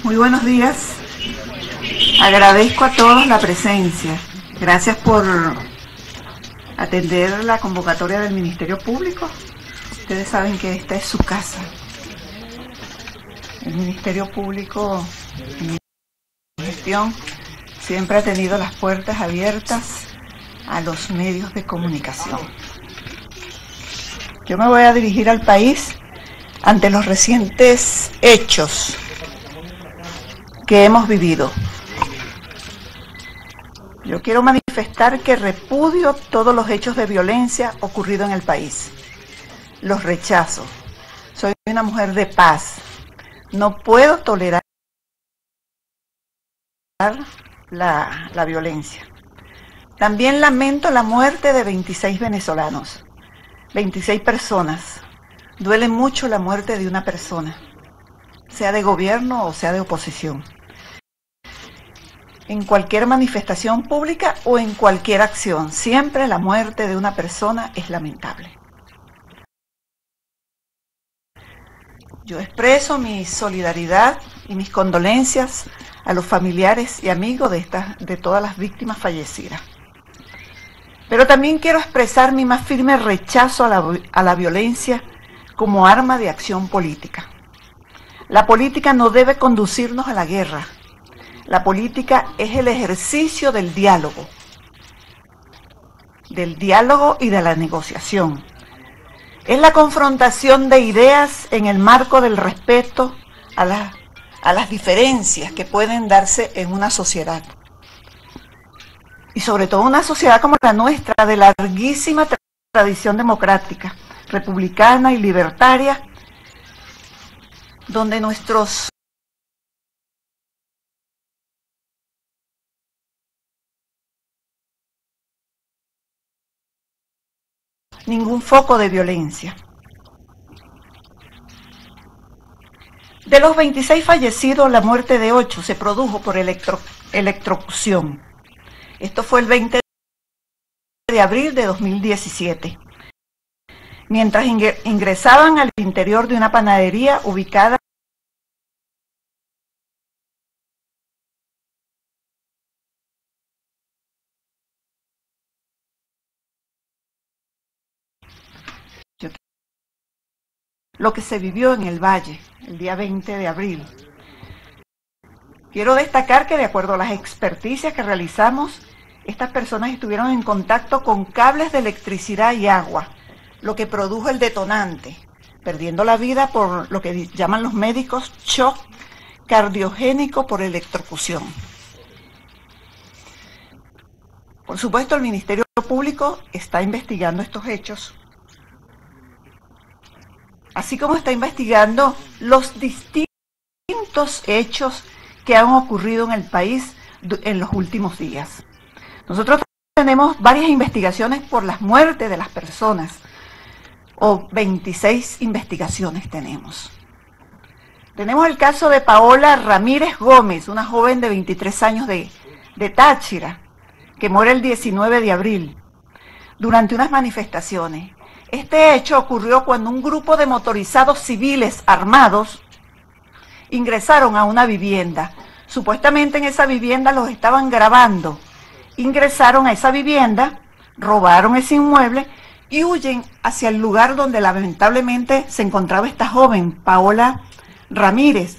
Muy buenos días. Agradezco a todos la presencia. Gracias por atender la convocatoria del Ministerio Público. Ustedes saben que esta es su casa. El Ministerio Público, en mi gestión, siempre ha tenido las puertas abiertas a los medios de comunicación. Yo me voy a dirigir al país ante los recientes hechos que hemos vivido. Yo quiero manifestar que repudio todos los hechos de violencia ocurridos en el país. Los rechazo. Soy una mujer de paz. No puedo tolerar la violencia. También lamento la muerte de 26 venezolanos, 26 personas. Duele mucho la muerte de una persona, sea de gobierno o sea de oposición. En cualquier manifestación pública o en cualquier acción, siempre la muerte de una persona es lamentable. Yo expreso mi solidaridad y mis condolencias a los familiares y amigos de todas las víctimas fallecidas. Pero también quiero expresar mi más firme rechazo a la violencia como arma de acción política. La política no debe conducirnos a la guerra. La política es el ejercicio del diálogo y de la negociación. Es la confrontación de ideas en el marco del respeto a las diferencias que pueden darse en una sociedad. Y sobre todo una sociedad como la nuestra, de larguísima tradición democrática, republicana y libertaria, donde nuestros ningún foco de violencia. De los 26 fallecidos, la muerte de 8 se produjo por electrocución. Esto fue el 20 de abril de 2017, mientras ingresaban al interior de una panadería ubicada lo que se vivió en el Valle el día 20 de abril. Quiero destacar que de acuerdo a las experticias que realizamos, estas personas estuvieron en contacto con cables de electricidad y agua, lo que produjo el detonante, perdiendo la vida por lo que llaman los médicos shock cardiogénico por electrocución. Por supuesto, el Ministerio Público está investigando estos hechos, así como está investigando los distintos hechos que han ocurrido en el país en los últimos días. Nosotros tenemos varias investigaciones por las muertes de las personas, o 26 investigaciones tenemos. Tenemos el caso de Paola Ramírez Gómez, una joven de 23 años de Táchira, que muere el 19 de abril durante unas manifestaciones. Este hecho ocurrió cuando un grupo de motorizados civiles armados ingresaron a una vivienda. Supuestamente en esa vivienda los estaban grabando. Ingresaron a esa vivienda, robaron ese inmueble y huyen hacia el lugar donde lamentablemente se encontraba esta joven, Paola Ramírez,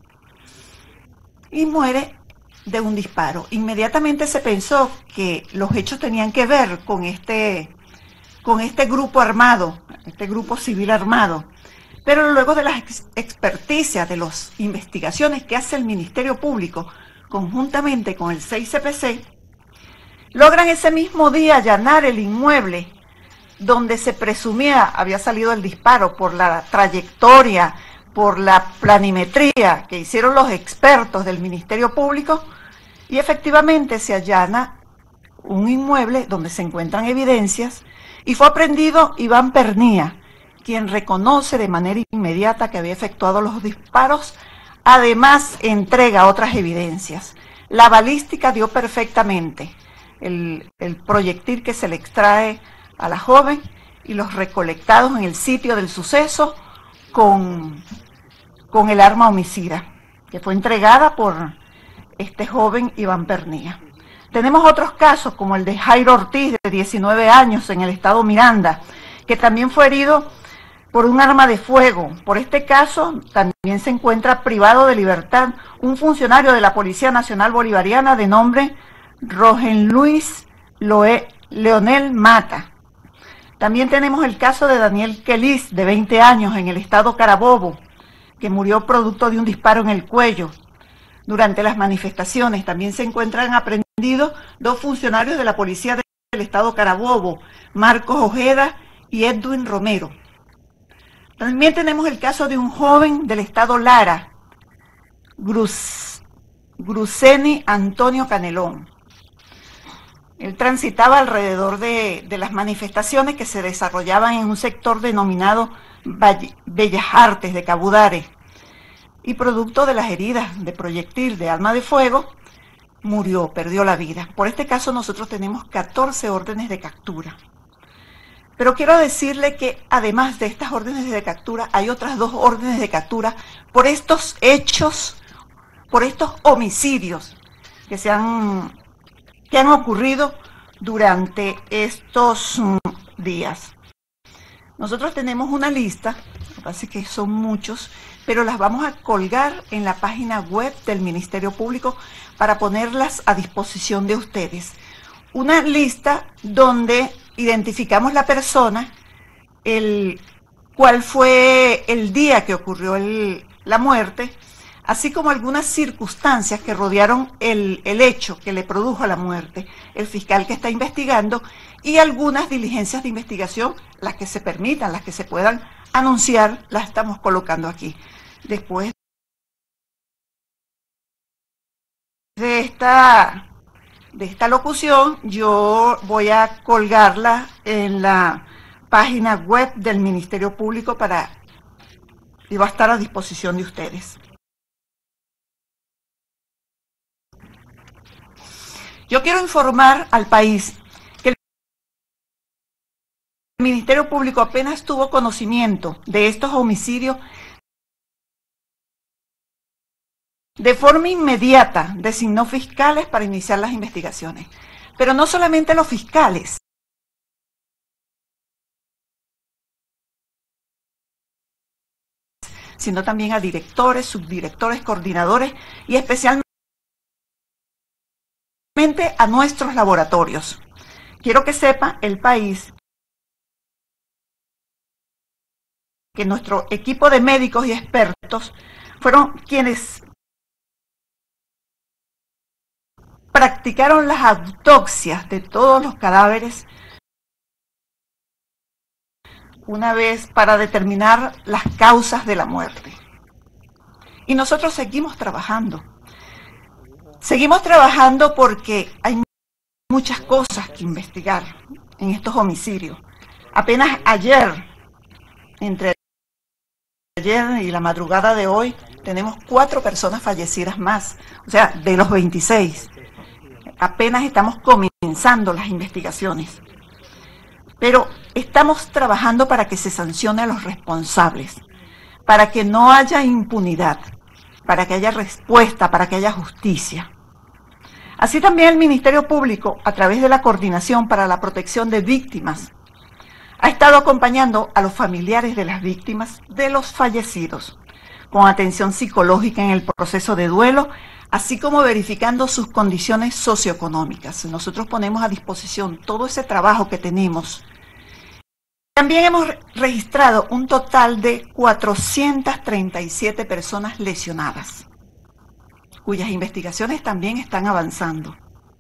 y muere de un disparo. Inmediatamente se pensó que los hechos tenían que ver con este grupo armado, este grupo civil armado. Pero luego de las experticias, de las investigaciones que hace el Ministerio Público, conjuntamente con el 6CPC, logran ese mismo día allanar el inmueble donde se presumía había salido el disparo por la trayectoria, por la planimetría que hicieron los expertos del Ministerio Público, y efectivamente se allana un inmueble donde se encuentran evidencias y fue aprehendido Iván Pernía, quien reconoce de manera inmediata que había efectuado los disparos. Además entrega otras evidencias. La balística dio perfectamente el proyectil que se le extrae a la joven y los recolectados en el sitio del suceso con el arma homicida. que fue entregada por este joven Iván Pernía. Tenemos otros casos, como el de Jairo Ortiz, de 19 años, en el estado Miranda, que también fue herido por un arma de fuego. Por este caso, también se encuentra privado de libertad un funcionario de la Policía Nacional Bolivariana de nombre Rogen Luis Leonel Mata. También tenemos el caso de Daniel Queliz, de 20 años, en el estado Carabobo, que murió producto de un disparo en el cuello. Durante las manifestaciones también se encuentran aprendidos 2 funcionarios de la policía del estado Carabobo, Marcos Ojeda y Edwin Romero. También tenemos el caso de un joven del estado Lara, Gruceni Antonio Canelón. Él transitaba alrededor de las manifestaciones que se desarrollaban en un sector denominado Bellas Artes de Cabudare, y producto de las heridas de proyectil de arma de fuego, perdió la vida. Por este caso nosotros tenemos 14 órdenes de captura. Pero quiero decirle que además de estas órdenes de captura, hay otras 2 órdenes de captura por estos hechos, por estos homicidios que han ocurrido durante estos días. Nosotros tenemos una lista, lo que pasa es que son muchos, pero las vamos a colgar en la página web del Ministerio Público para ponerlas a disposición de ustedes. Una lista donde identificamos la persona, cuál fue el día que ocurrió la muerte, así como algunas circunstancias que rodearon el hecho que le produjo la muerte, el fiscal que está investigando, y algunas diligencias de investigación, las que se permitan, las que se puedan anunciar, las estamos colocando aquí. Después de esta locución, yo voy a colgarla en la página web del Ministerio Público y va a estar a disposición de ustedes. Yo quiero informar al país que el Ministerio Público apenas tuvo conocimiento de estos homicidios, de forma inmediata designó fiscales para iniciar las investigaciones. Pero no solamente los fiscales, sino también a directores, subdirectores, coordinadores y especialmente a nuestros laboratorios. Quiero que sepa el país que nuestro equipo de médicos y expertos fueron quienes practicaron las autopsias de todos los cadáveres una vez para determinar las causas de la muerte. Y nosotros seguimos trabajando. Seguimos trabajando porque hay muchas cosas que investigar en estos homicidios. Apenas ayer, entre ayer y la madrugada de hoy, tenemos 4 personas fallecidas más, o sea, de los 26. Apenas estamos comenzando las investigaciones, pero estamos trabajando para que se sancione a los responsables, para que no haya impunidad, para que haya respuesta, para que haya justicia. Así también el Ministerio Público, a través de la Coordinación para la Protección de Víctimas, ha estado acompañando a los familiares de las víctimas de los fallecidos, con atención psicológica en el proceso de duelo, así como verificando sus condiciones socioeconómicas. Nosotros ponemos a disposición todo ese trabajo que tenemos. También hemos registrado un total de 437 personas lesionadas, cuyas investigaciones también están avanzando.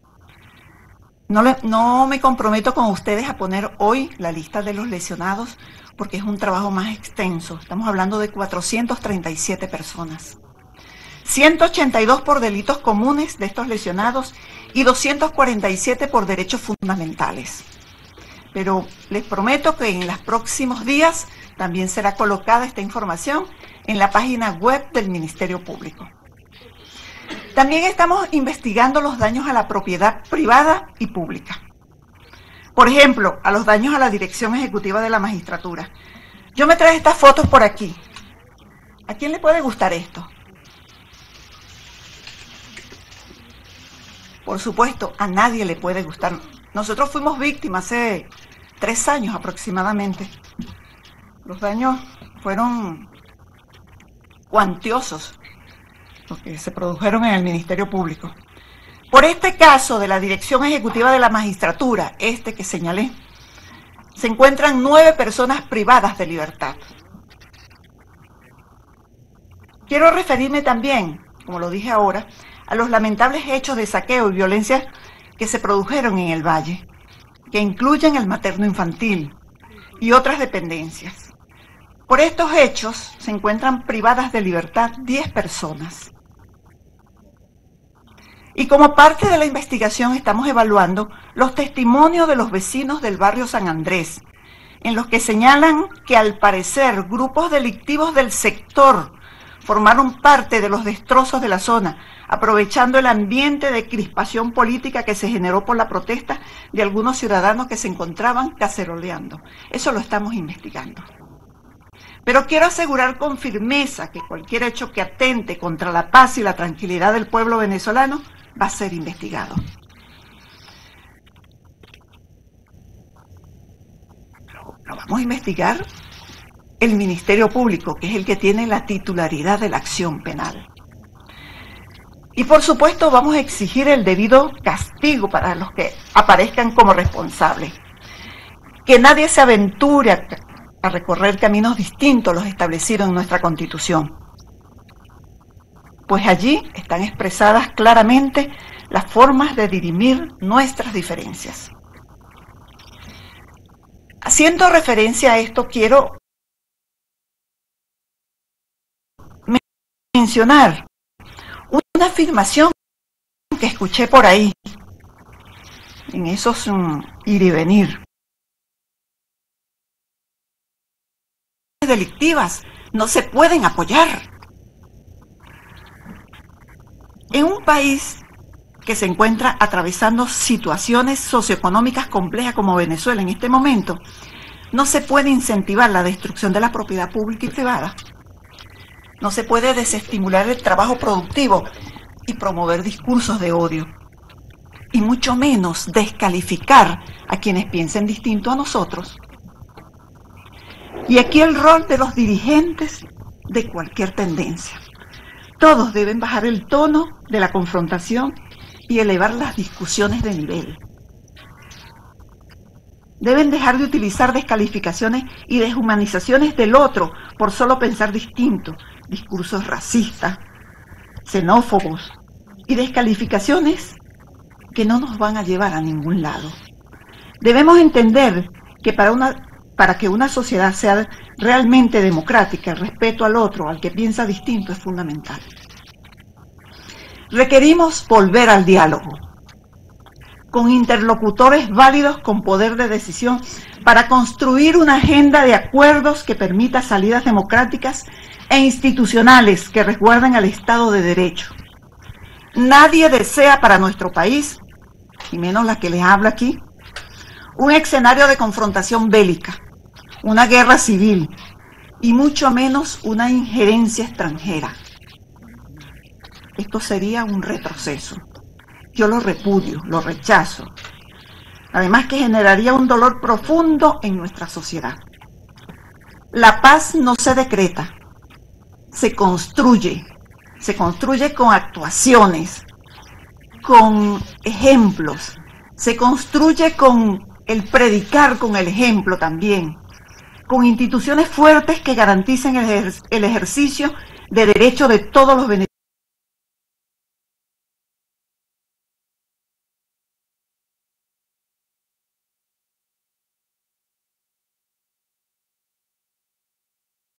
No me comprometo con ustedes a poner hoy la lista de los lesionados porque es un trabajo más extenso. Estamos hablando de 437 personas. 182 por delitos comunes de estos lesionados y 247 por derechos fundamentales. Pero les prometo que en los próximos días también será colocada esta información en la página web del Ministerio Público. También estamos investigando los daños a la propiedad privada y pública. Por ejemplo, a los daños a la Dirección Ejecutiva de la Magistratura. Yo me traje estas fotos por aquí. ¿A quién le puede gustar esto? Por supuesto, a nadie le puede gustar. Nosotros fuimos víctimas hace 3 años aproximadamente. Los daños fueron cuantiosos, los que se produjeron en el Ministerio Público. Por este caso de la Dirección Ejecutiva de la Magistratura, este que señalé, se encuentran 9 personas privadas de libertad. Quiero referirme también, como lo dije ahora, a los lamentables hechos de saqueo y violencia que se produjeron en el Valle, que incluyen el materno infantil y otras dependencias. Por estos hechos se encuentran privadas de libertad 10 personas. Y como parte de la investigación estamos evaluando los testimonios de los vecinos del barrio San Andrés, en los que señalan que al parecer grupos delictivos del sector formaron parte de los destrozos de la zona, aprovechando el ambiente de crispación política que se generó por la protesta de algunos ciudadanos que se encontraban caceroleando. Eso lo estamos investigando. Pero quiero asegurar con firmeza que cualquier hecho que atente contra la paz y la tranquilidad del pueblo venezolano va a ser investigado. Lo vamos a investigar el Ministerio Público, que es el que tiene la titularidad de la acción penal. Y por supuesto vamos a exigir el debido castigo para los que aparezcan como responsables. Que nadie se aventure a recorrer caminos distintos a los establecidos en nuestra Constitución, pues allí están expresadas claramente las formas de dirimir nuestras diferencias. Haciendo referencia a esto, quiero mencionar una afirmación que escuché por ahí, en esos ir y venir. Delictivas no se pueden apoyar. En un país que se encuentra atravesando situaciones socioeconómicas complejas como Venezuela en este momento, no se puede incentivar la destrucción de la propiedad pública y privada. No se puede desestimular el trabajo productivo y promover discursos de odio. Y mucho menos descalificar a quienes piensen distinto a nosotros. Y aquí el rol de los dirigentes de cualquier tendencia. Todos deben bajar el tono de la confrontación y elevar las discusiones de nivel. Deben dejar de utilizar descalificaciones y deshumanizaciones del otro por solo pensar distinto, discursos racistas, xenófobos y descalificaciones que no nos van a llevar a ningún lado. Debemos entender que para que una sociedad sea realmente democrática, el respeto al otro, al que piensa distinto, es fundamental. Requerimos volver al diálogo, con interlocutores válidos con poder de decisión, para construir una agenda de acuerdos que permita salidas democráticas e institucionales que resguarden al Estado de Derecho. Nadie desea para nuestro país, y menos la que les habla aquí, un escenario de confrontación bélica, una guerra civil, y mucho menos una injerencia extranjera. Esto sería un retroceso. Yo lo repudio, lo rechazo. Además que generaría un dolor profundo en nuestra sociedad. La paz no se decreta, se construye con actuaciones, con ejemplos, se construye con el predicar con el ejemplo también, con instituciones fuertes que garanticen el ejercicio de derechos de todos los venezolanos.